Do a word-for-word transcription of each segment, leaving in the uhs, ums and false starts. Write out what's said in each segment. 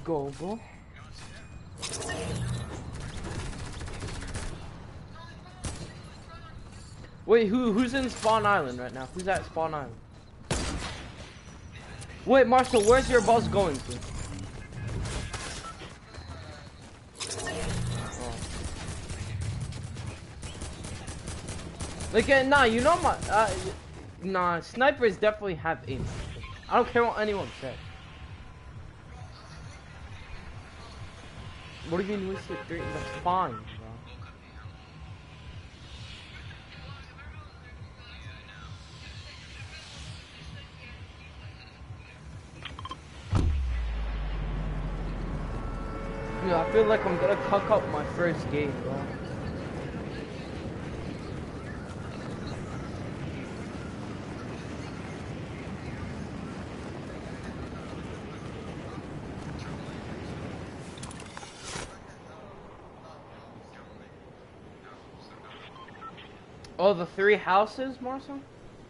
go, bro. Wait, who who's in Spawn Island right now? Who's at Spawn Island? Wait, Marshall, where's your bus going to? Oh. Like, uh, nah, you know my, uh, nah, snipers definitely have aim. I don't care what anyone says. What do you mean wasted three? That's fine, bro. Yeah, I feel like I'm gonna cuck up my first game, bro. Oh, the three houses, Marcel?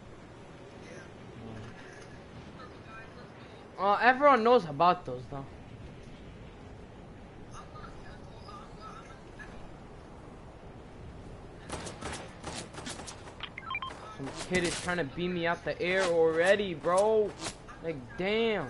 Uh, everyone knows about those, though. Some kid is trying to beam me out the air already, bro. Like, damn.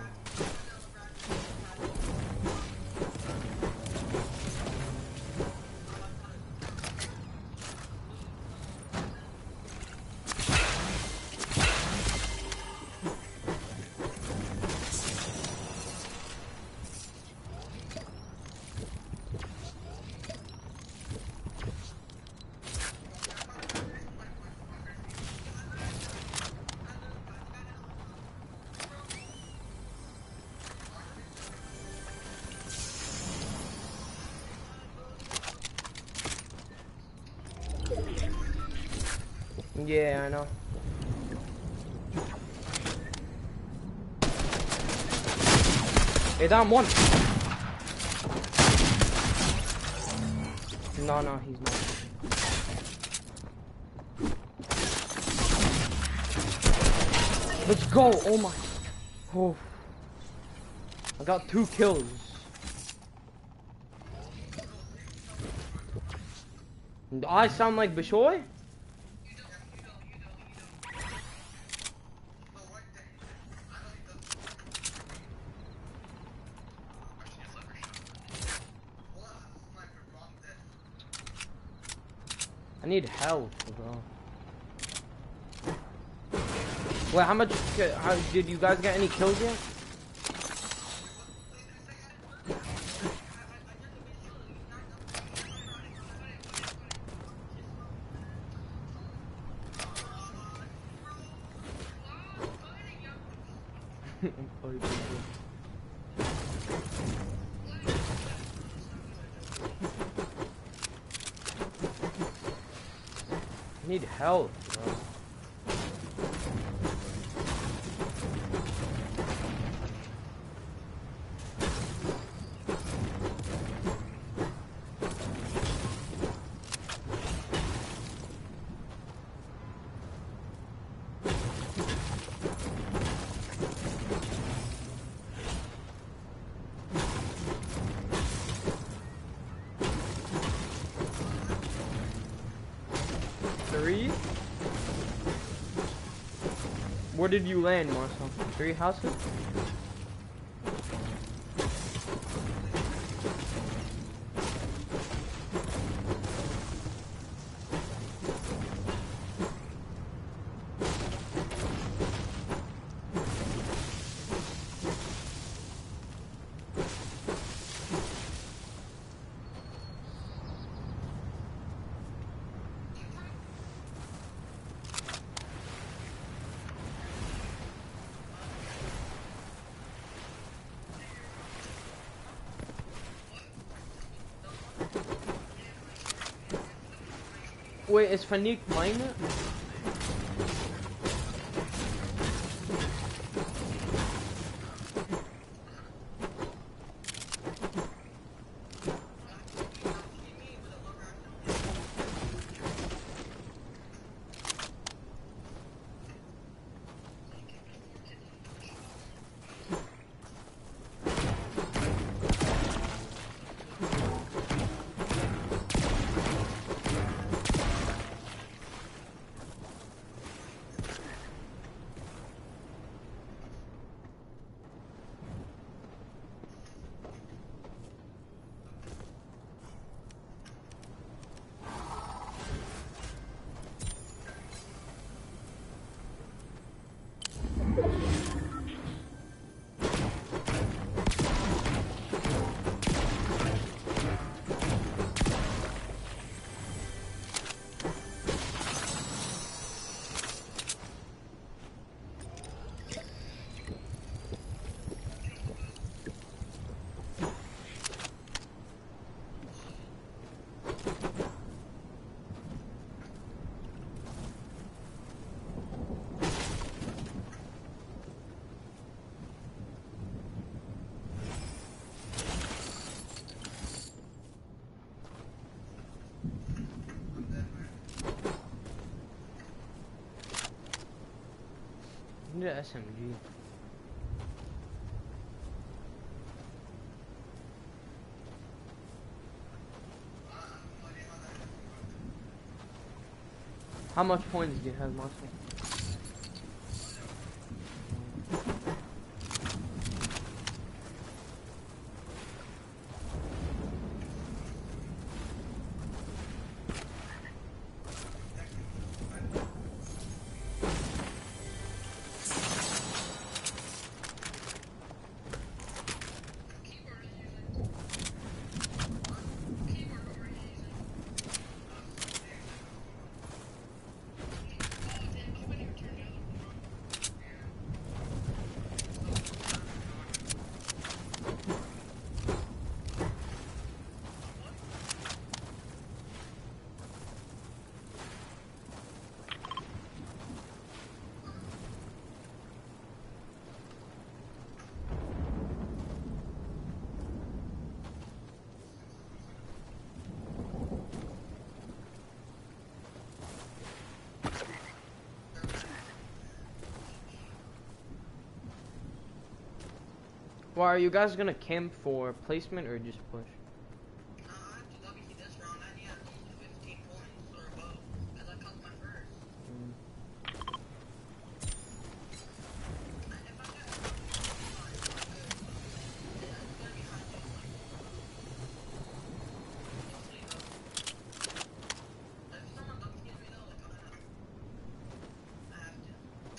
Yeah, I know. Hey, down one. No, no, he's not. Let's go. Oh my. Oh. I got two kills. Do I sound like Bishoy? I need help, bro. Wait, how much? How, did you guys get any kills yet? I need help, bro. Three? Where did you land, Marcel? Three houses? Wait, is Fanik mine it? Need an S M G. How much points do you have, Marcel? Well, are you guys gonna camp for placement or just push? Uh, I have to W C this round. I need at least fifteen points or above, as I cut my first. Mm. And if I get a W C, uh, it's not good. Yeah, it's gonna be high just like, just so you know. If someone W Cs me though, like, I'm gonna, I have to.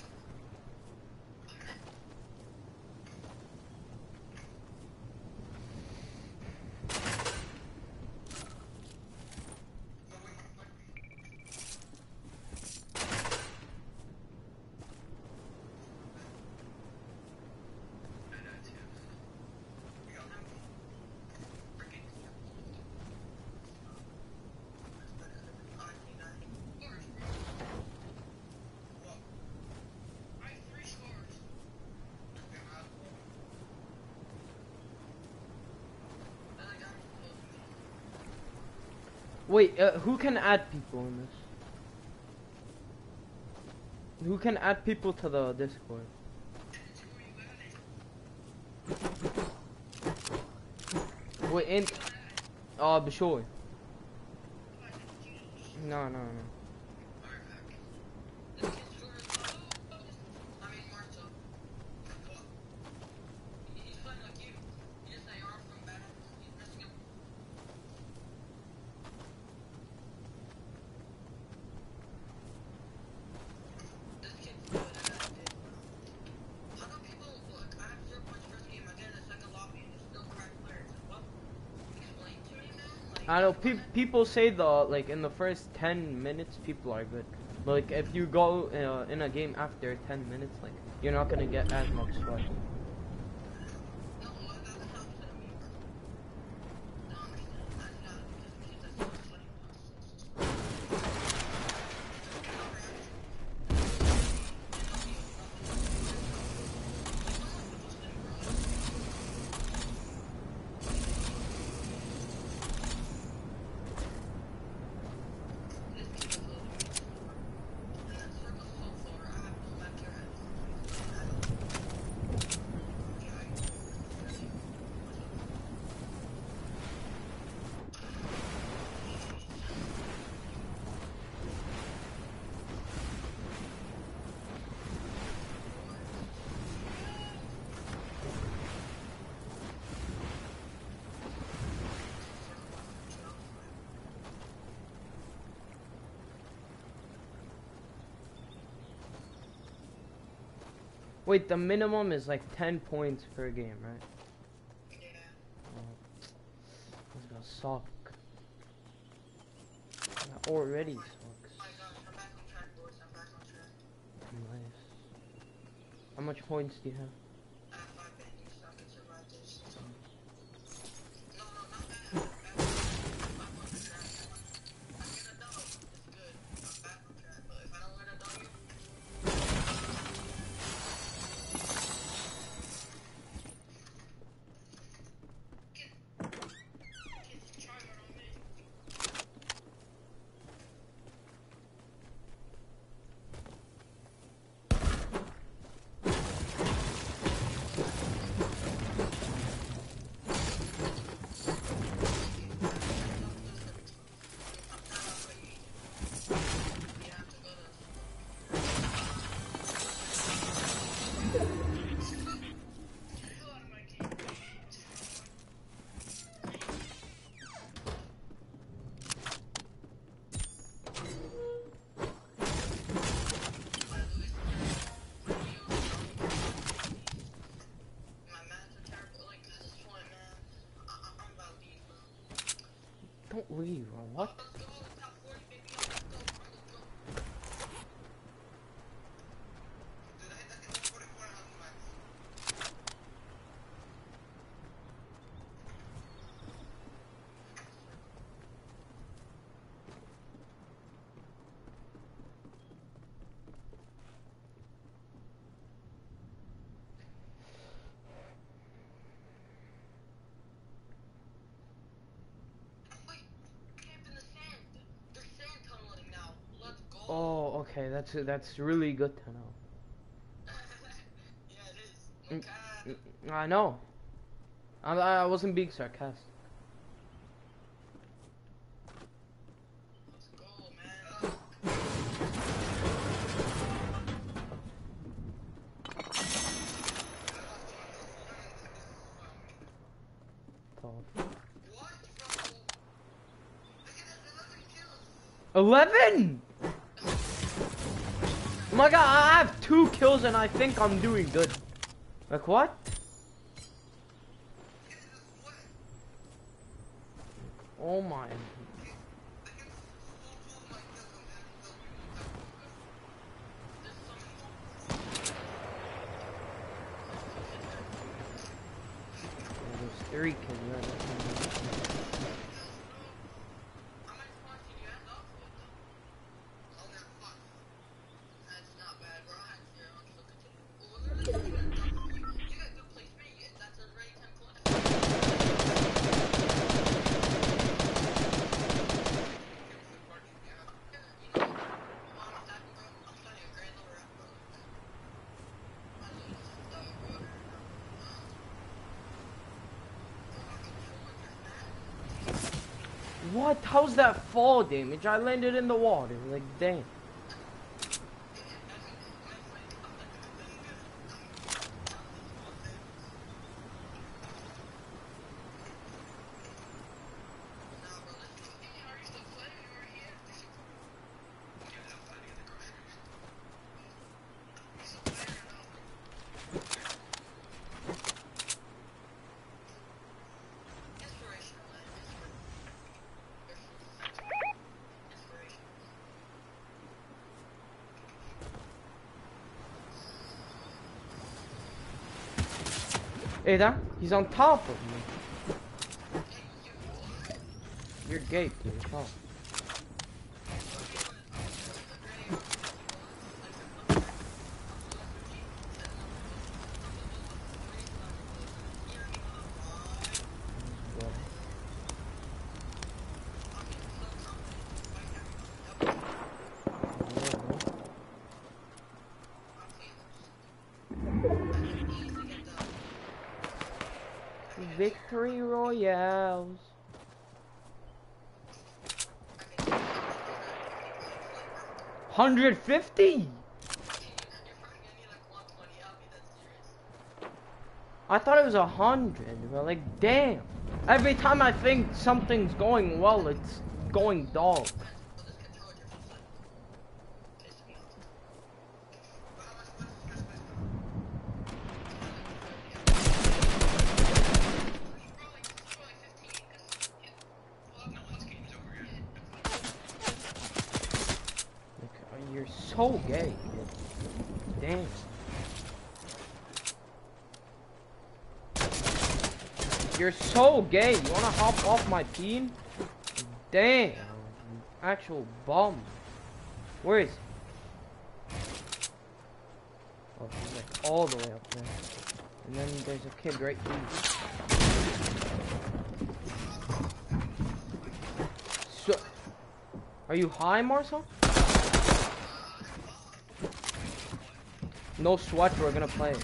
Wait, uh, who can add people in this? Who can add people to the Discord? Wait, in... Uh, Bishoy. No, no, no. I know pe people say the like in the first ten minutes people are good, but like if you go uh, in a game after ten minutes, like you're not gonna get as much sweat. Wait, the minimum is like ten points per game, right? Yeah. Oh, this is gonna suck. That already sucks. Oh my gosh, I'm back on track, boys. I'm back on track. Nice. How much points do you have? I have five bandies, so I can survive this. No, no, not bad. I'm back on track. I'm gonna double. It's good. I'm back on track. But if I don't win a W, Don't leave, bro. What? Let's go. Top forty, baby. Let's go. Let's go. Dude, I hit that thing one forty-four and I'm max. Wait, camp in the sand. They're sand tunneling now. Let's go. Oh, okay. That's that's really good to know. Yeah, it is. No Mm, cap. mm, I know. I I wasn't being sarcastic. Let's go, man. Talk. What, bro? Look at that, eleven kills. Eleven. Oh my god! I have two kills and I think I'm doing good. Like what? Look at this sweat. Oh my. Look at full two of my kills on that. So we won't have to. There's so many. There's three kills. Right? How many spots did you end up with, though? Only at five. That's not bad, bro. I had zero. I'm still continuing. Well, we're literally doing it. You got good placement. You, that's already ten collections. You know, while I'm stacking, bro, I'm starting a grand lower rep, bro. I lose stuff, bro. What? How's that fall damage? I landed in the water. Like damn. Hey, there. He's on top of me. You're gay, dude. Oh. Victory Royales. one hundred fifty? I thought it was a hundred, bro. Like, damn. Every time I think something's going well, it's going dog. You're so gay, kid. Damn. You're so gay. You wanna hop off my peen? Damn. Actual bum. Where is he? Oh, he's like all the way up there. And then there's a kid right here. So, are you high, Marcel? No sweat, we're gonna play.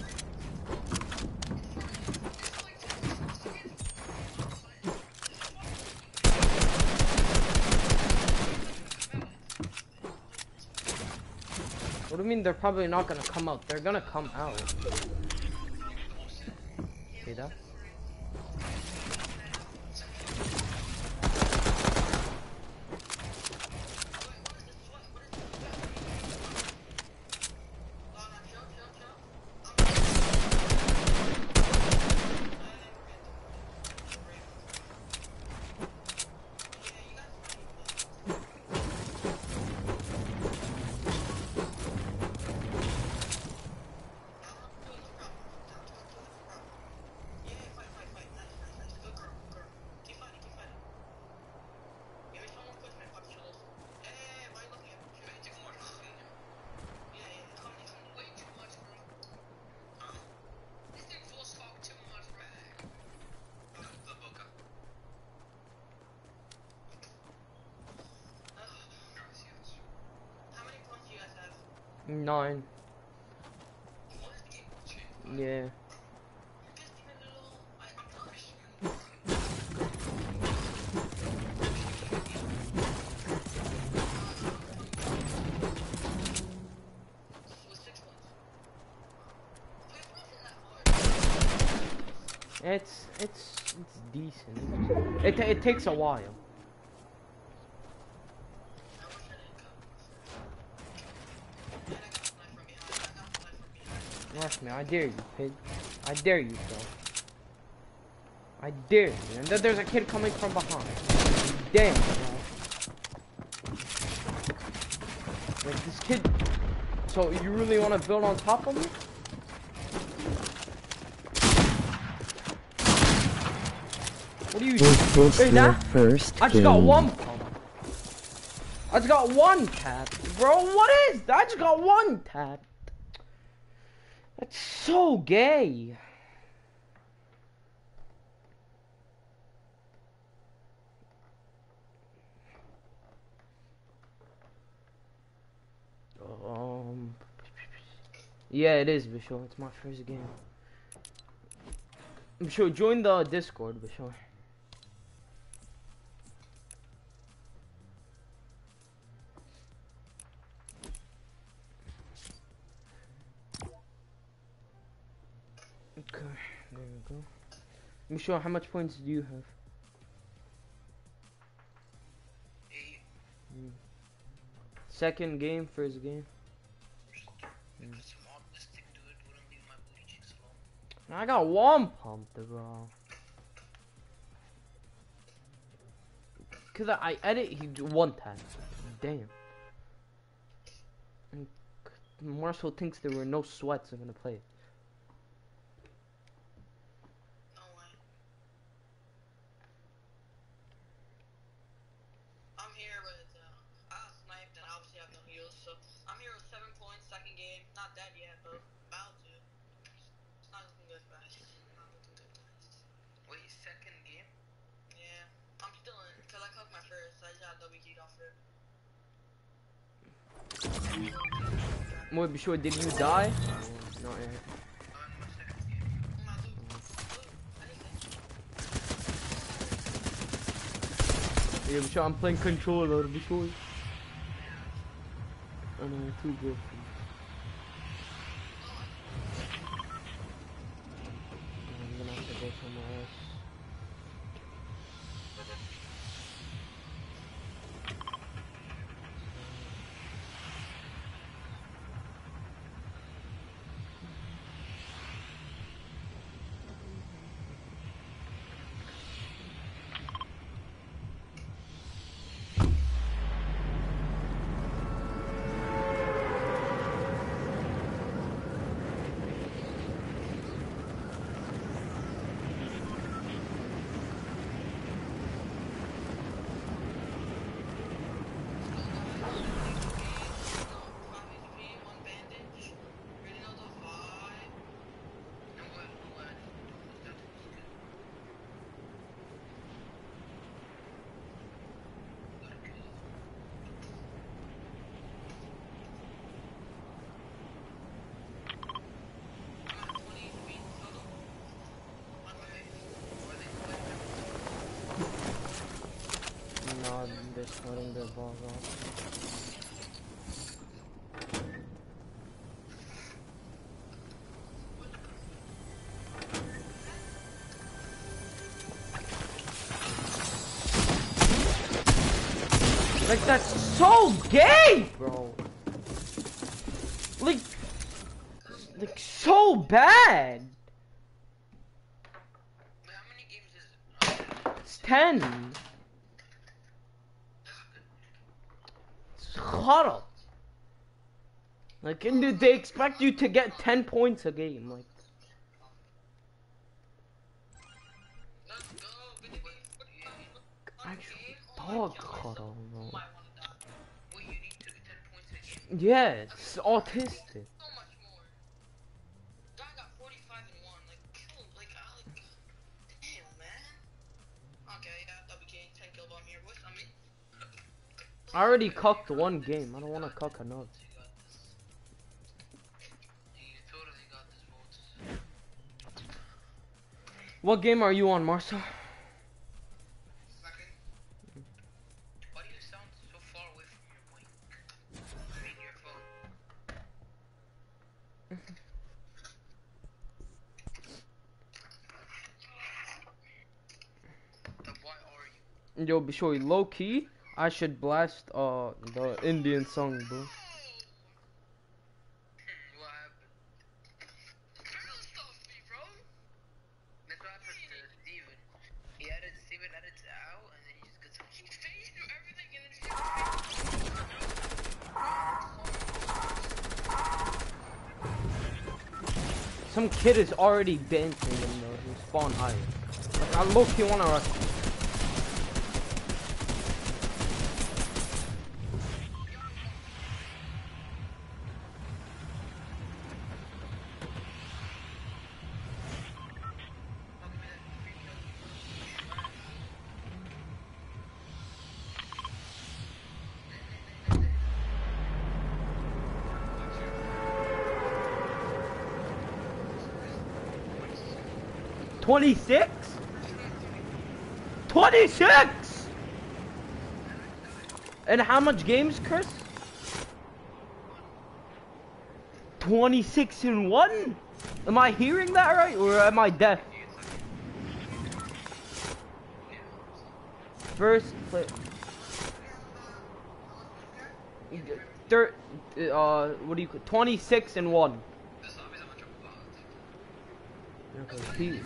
What do you mean they're probably not gonna come out? They're gonna come out. See that? Nine. What? Game check. Yeah. You're just giving it all. I, I'm punishing you. With six points. Wait, it wasn't that hard. It's it's it's decent. It ta- it takes a while. I wish I didn't cut. And I got the knife from behind. I got the knife from behind. Watch me, I dare you, pig. I dare you, bro. I dare you. And then there's a kid coming from behind. Damn, bro. Like this kid. So you really want to build on top of me? What are you doing? Is this Hey, your that? first I just got game? one pump. I just got one tap. Bro, what is that? I just got one tap. That's so gay. Um. Yeah, it is, Vishal. It's my first game. Vishal, join the Discord, Vishal. Okay, there we go. Vishal, how much points do you have? Eight. Mm. Second game, first game. Because I'm autistic, dude. Wouldn't leave my booty cheeks alone. I got one pump, bro. Cause I, I edit he do one time. Damn. And Marcel thinks there were no sweats I'm gonna play. No way. I'm here with, uh, I got sniped and I obviously have no heals, so I'm here with seven points, second game. Not dead yet, but about to. It's not looking good, guys. Not looking good, guys. Wait, second game? Yeah. I'm still in, because I cooked my first. I just got double keyed off it. Wait, be sure, did you die? Oh, not yet. I'm in my second game. Oh, my loot. Loot. Anything. Yeah, be sure I'm playing controller, be sure. I know, too good. I'm gonna have to go somewhere else. No, they're splitting their balls off. Like, that's so gay, bro. Like, like so bad. Wait, how many games is it? It's ten. Shut up. Like, and they- they expect you to get ten points a game. Like, Let's go. Good game. actual Game? dog Oh my God, cuddle, you bro. might wanna die. Wait, you need to get ten points a game? Yeah, it's autistic. So much more. Guy got forty-five and one. Like, kill, like, I like. Damn, man. Okay, yeah, W K, ten kill bomb here. What's I mean? I already cucked one game. I don't want to cuck another. You got this. What game are you on, Marcel? Second. Why do you sound so far away from your mic? I mean your phone. Then why are you? Yo, be sure low key. I should blast uh the Indian song, bro. What happened? Colonel stuffed me, bro. That's what happened to Steven. He edits, Steven edits it out, and then he just gets. He phased through everything, and then Steven phased. Some kid is already dancing in the spawn high. Like, I low key wanna rush. twenty-six? twenty-six! And how much games, Chris? twenty-six in one? Am I hearing that right, or am I deaf? First play. Third, uh, what do you call twenty-six and one. Okay, peace.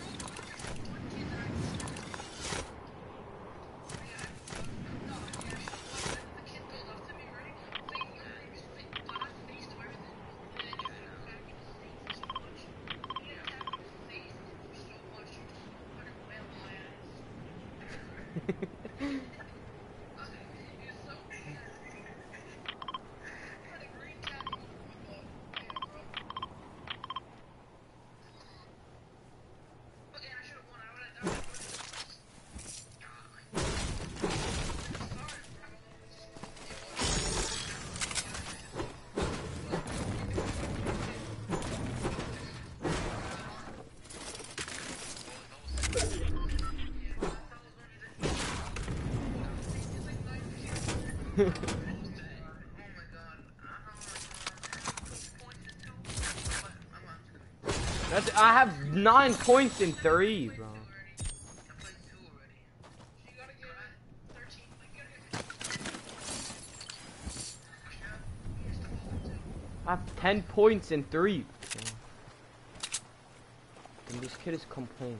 That's, I have nine points in three, bro. I have ten points in three. And this kid is complaining.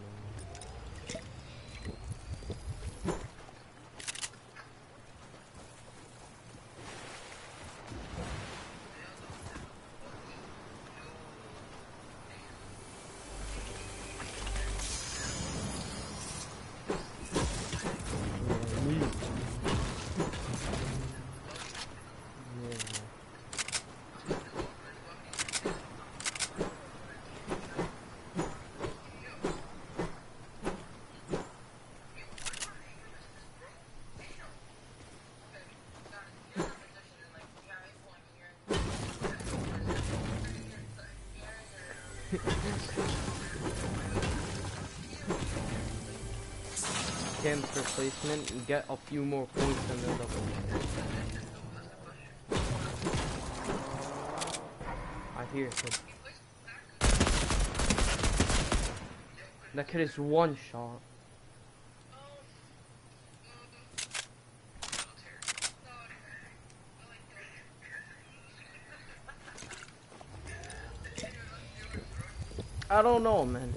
Camp replacement and get a few more points than the double. I hear it. Kid. That kid is one shot. I don't know, man.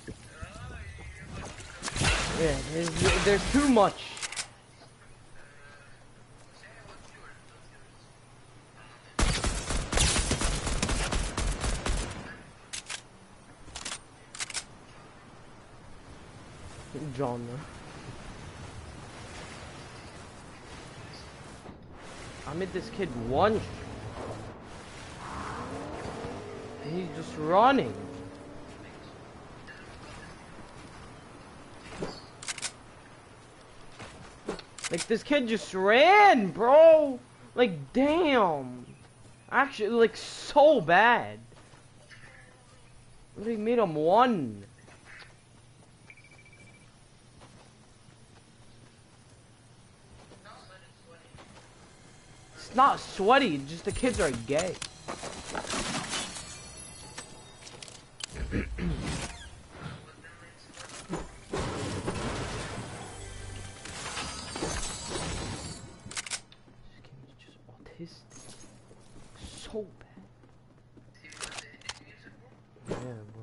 Yeah, there's, there's too much. Genre. I made this kid one. And he's just running. Like, this kid just ran, bro. Like, damn. Actually, like, so bad. They made him one. It's not sweaty, just the kids are gay. So bad. Yeah, bro.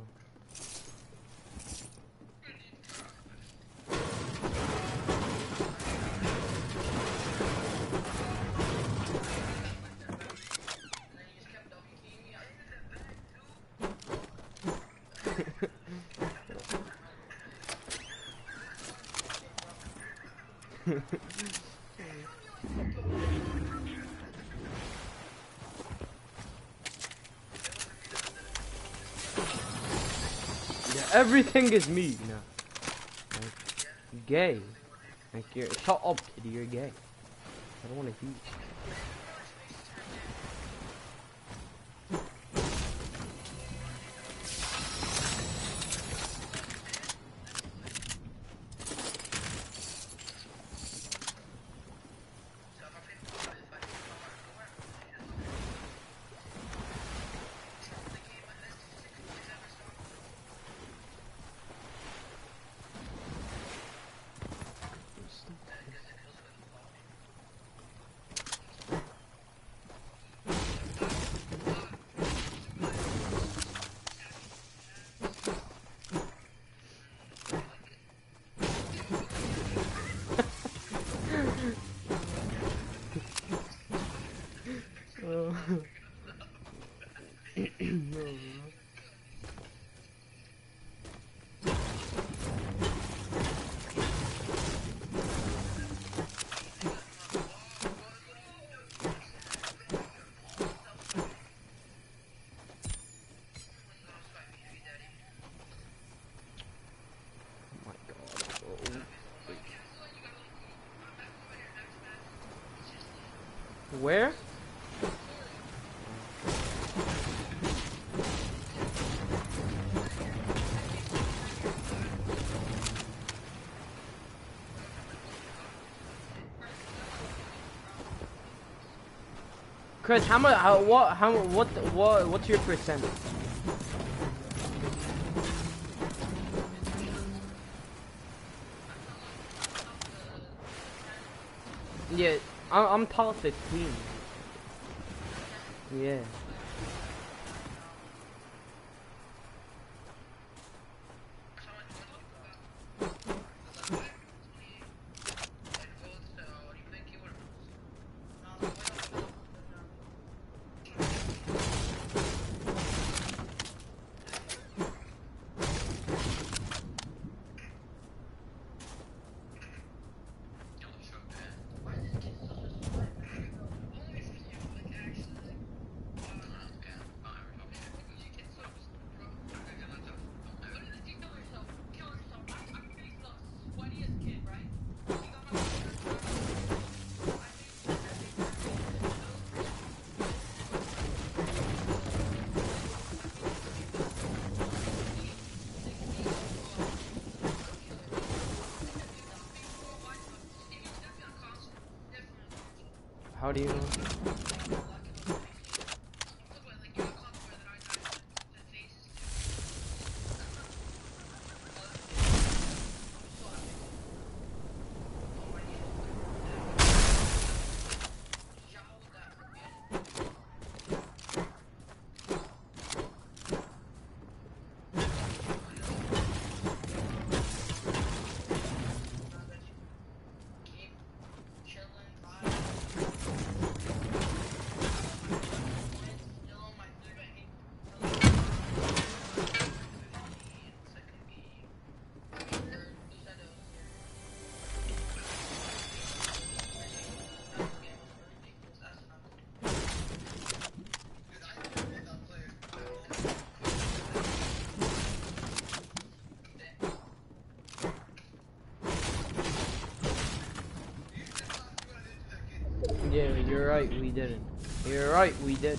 Yeah, everything is me now. Like, gay. Like you're shut up, kitty. You're gay. I don't want to hear. Where? Chris, how much? How, what? How? What? What? What's your percentage? Yeah, I'm, I'm top fifteen. Yeah. How do you know? Yeah, you're right, we didn't. You're right, we didn't.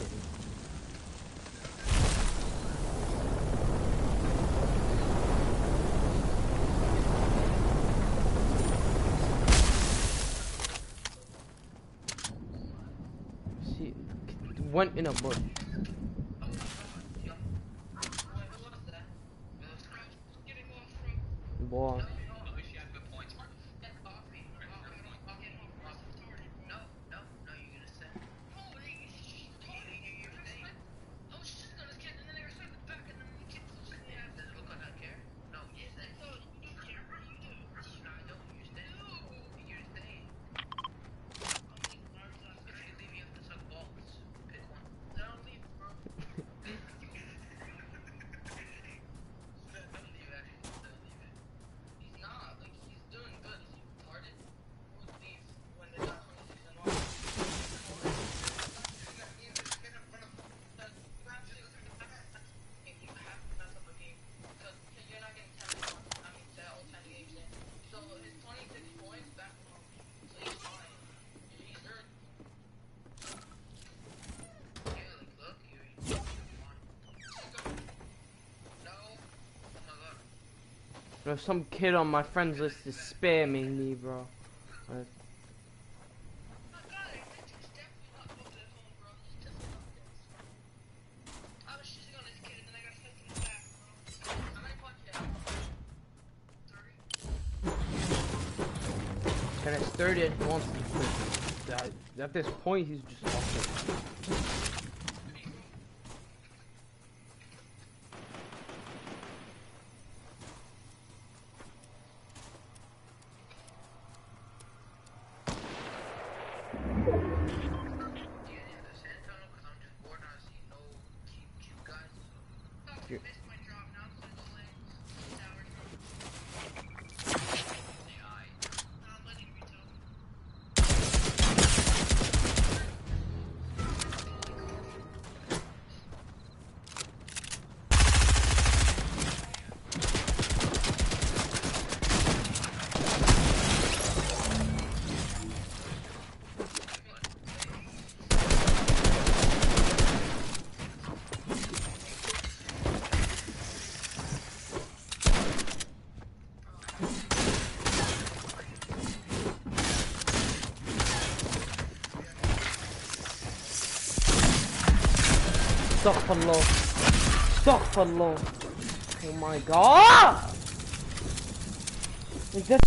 went in a bush. Oh my god, yo. Wait, who was that? Uh, Scrap getting off from. Boy. No, no. At least you have good points, bro. Get off me. Oh, I'm getting off. I'm getting off. Ross is retarded, bro. No, no, no, you're gonna say. No, he's just retarded. You, you, you're saying. I was just sitting on his kid, and then I respected back, and then the kid was just sitting there. Does it look like I care? No, you're saying. No, you do care, bro. You do. No, I don't. You're saying. No. You're saying. I'm leaving. If you leave, you have to suck balls. Pick one. No, I'm leaving, bro. Don't leave, actually. Don't leave it. He's not. Like, he's doing good. Is he retarded? Who would leave when they got twenty-six and one? You have to mess up a game because you're not getting ten points. I mean, all ten games in. So his twenty-six points back home. So he's fine. He's hurt. Yeah, like, look, you're, you're fine. No. Oh my god. There's some kid on my friends list is spamming me, bro. Uh, Oh god, it's just definitely not focused at home, bro. It's just not this. I was shitting on this kid and then I got sent in the back, bro. How many points you have? thirty? and it's thirty and he wants to. At, at this point, he's just awesome. Missed my drop now because it's late. It's hours. I'm letting you tell. Astaghfirullah. Astaghfirullah. Oh my god! Is that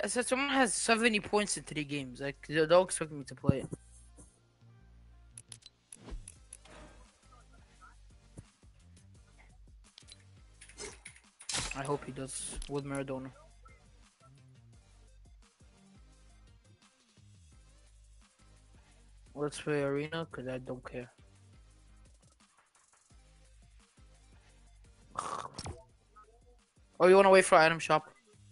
I said someone has seventy points in three games. Like they don't expect me to play it. I hope he does with Maradona. Let's play arena because I don't care. Oh, you wanna wait for item shop?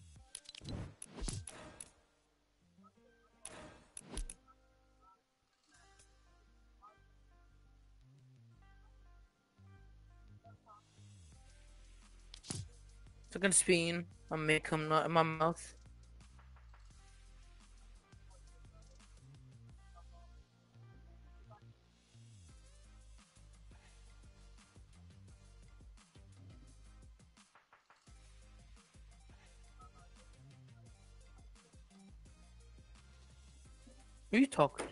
Second spin. I make him not in my mouth. Who you talking?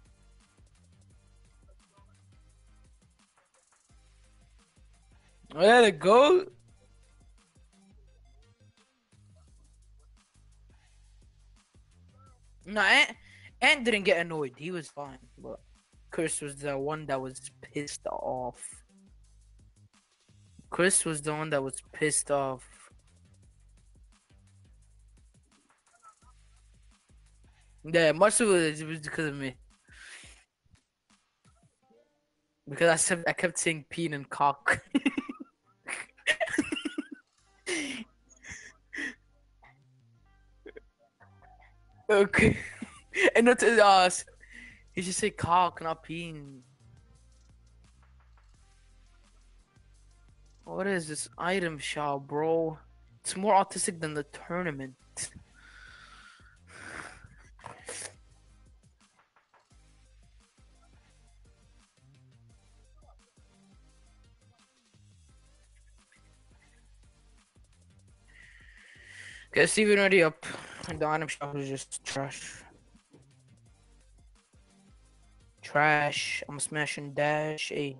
Let it go. No, and, and didn't get annoyed. He was fine, but Chris was the one that was pissed off. Chris was the one that was pissed off. Yeah, much of it was because of me. Because I said I kept saying peen and cock. Okay. And not to us. He should say cock, not peen. What is this item shop, bro? It's more autistic than the tournament. Okay, Steven already up. And the item shop is just trash. Trash. I'm smashing dash A.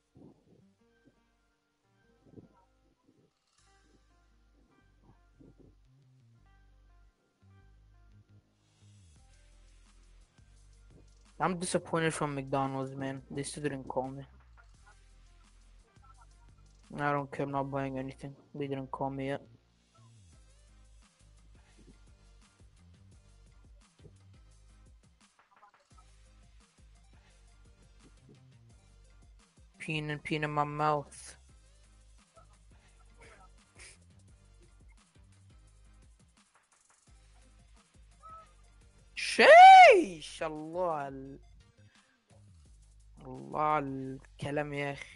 I'm disappointed from McDonald's, man. They still didn't call me. I don't care. I'm not buying anything. They didn't call me yet. Peen and peen in my mouth. شيش الله ال... الله الكلام يا أخي.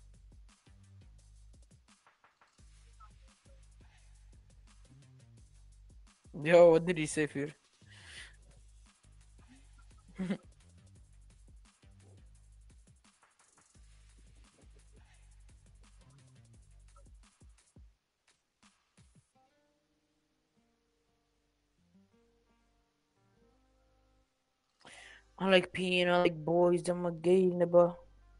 Yo, what did he say here? I like peeing, I like boys, I'm a gay nibba.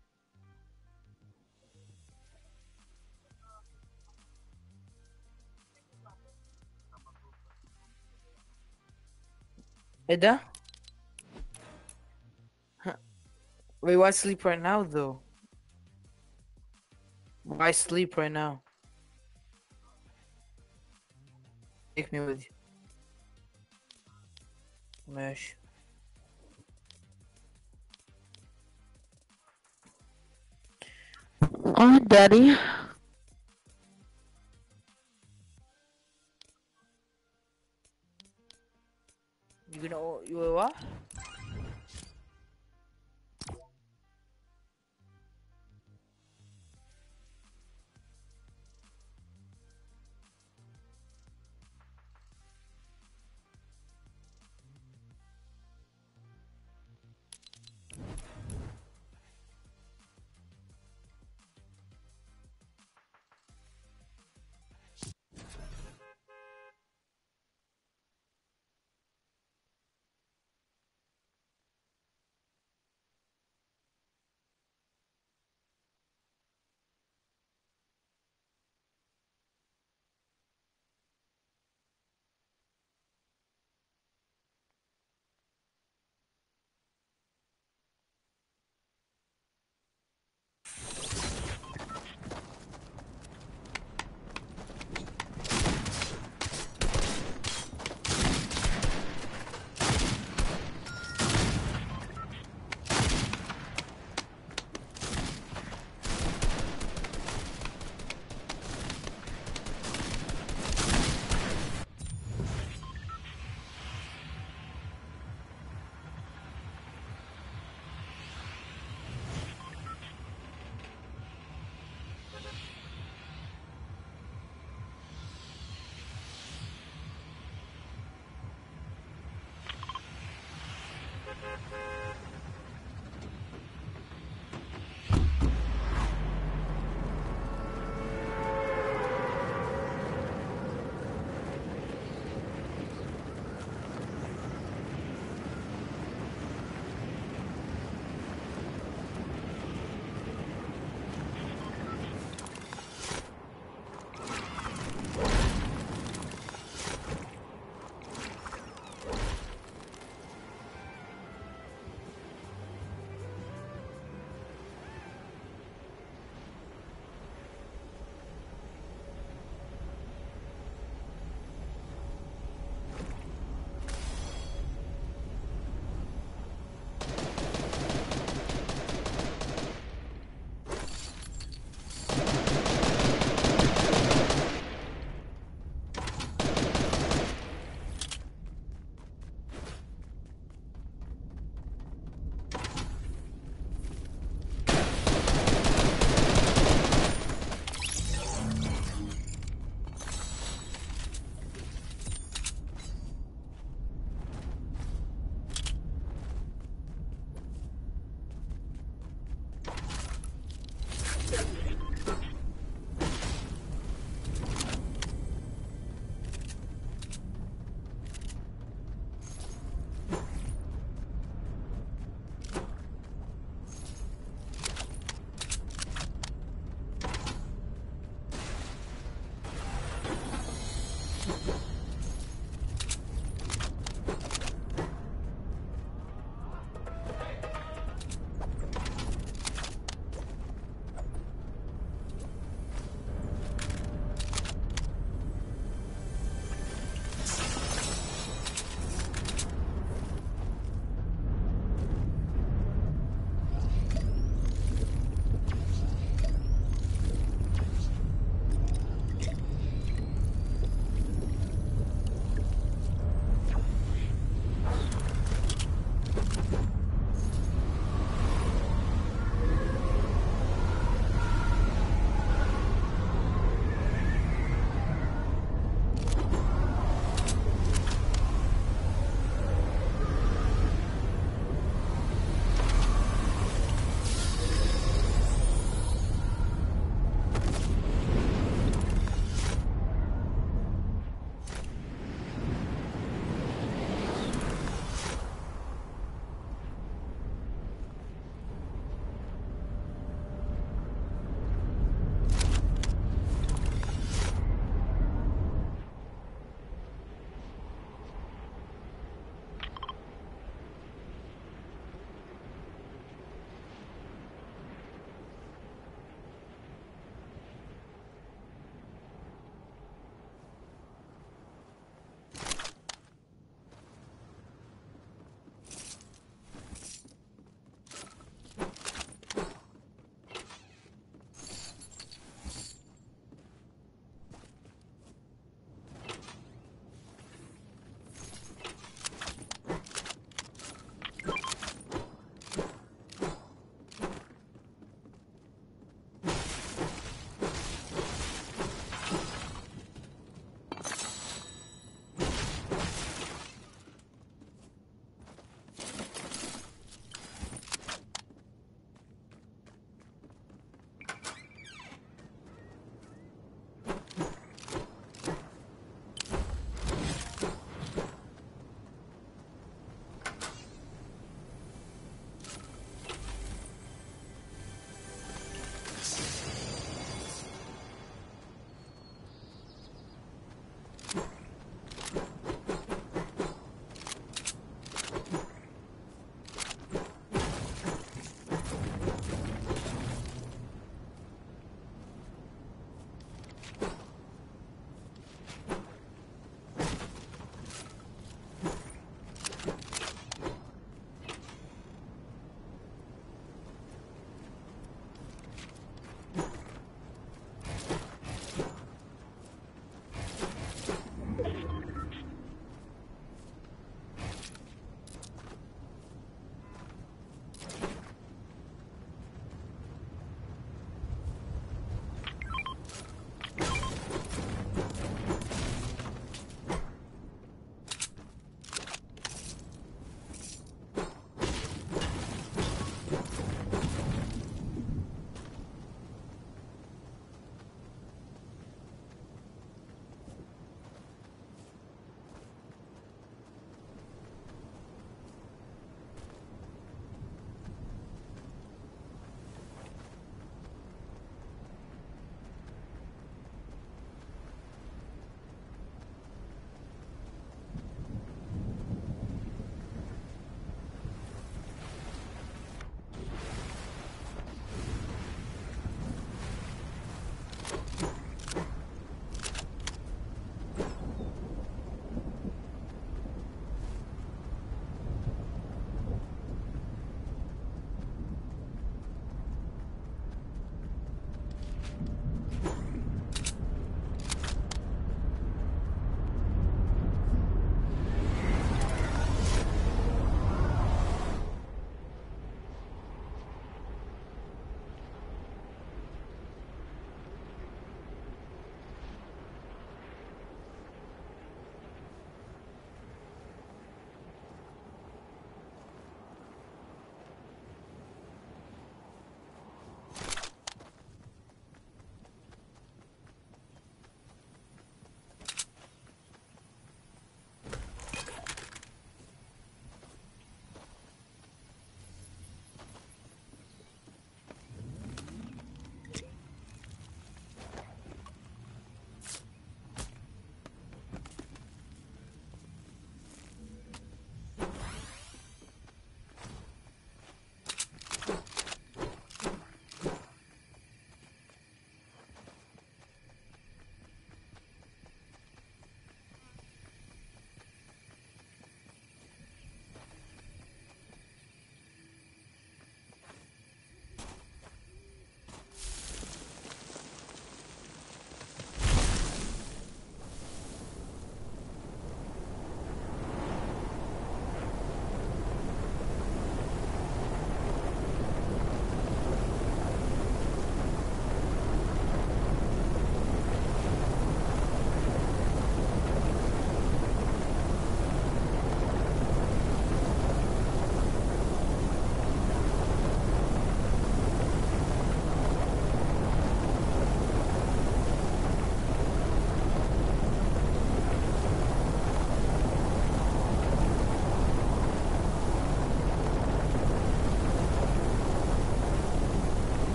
ايه ده؟ Wait, why sleep right now though? Why sleep right now? Take me with you. ماشي. Oh, daddy. You gonna you what?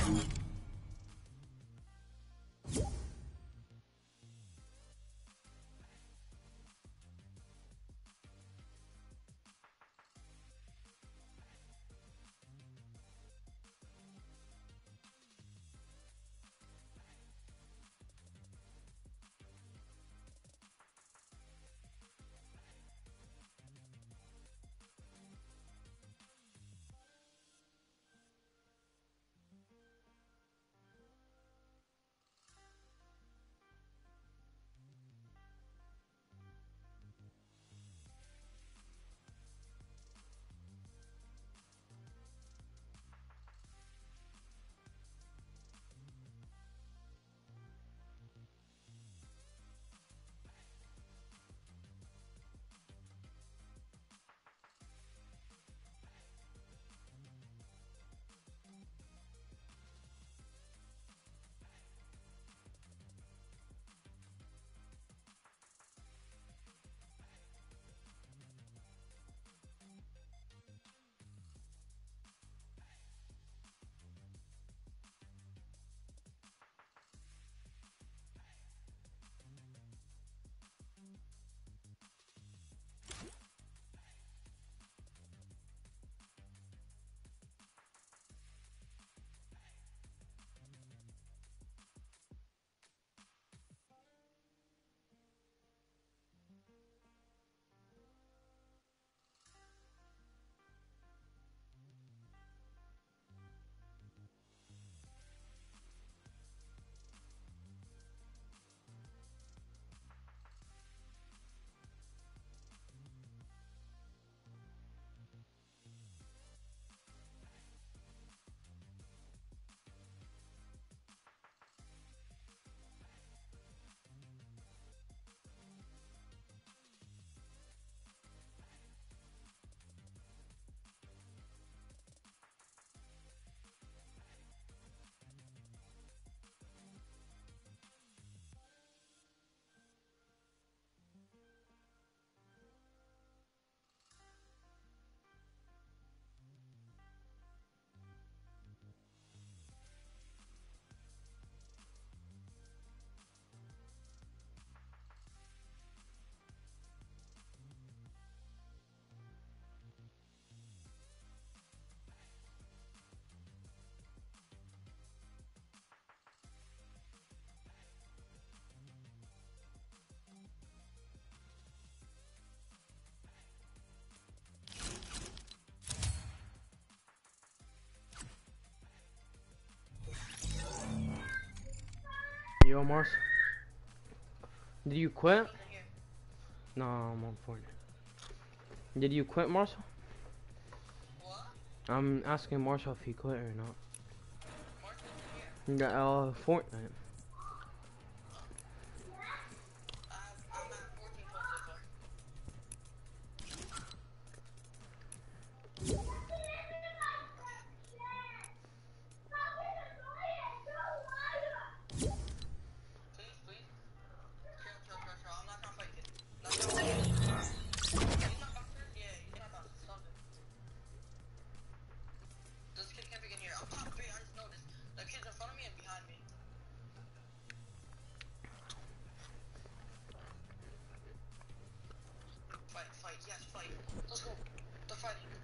Yo, Mars. Did you quit? No, I'm on Fortnite. Did you quit, Marshall? What? I'm asking Marshall if he quit or not. Marshall's Yeah, uh, Fortnite. I've, I'm at fourteen points so far. Please, please. Chill, chill, chill, chill. I'm not trying to fight, kid. Not trying to fight, kid. Use my boxers? Yeah, use my boxers. Something. This kid camping in here. I'm top three. I just noticed. The kid's in front of me and behind me. Fight, fight. Yes, fight. Let's go. They're fighting.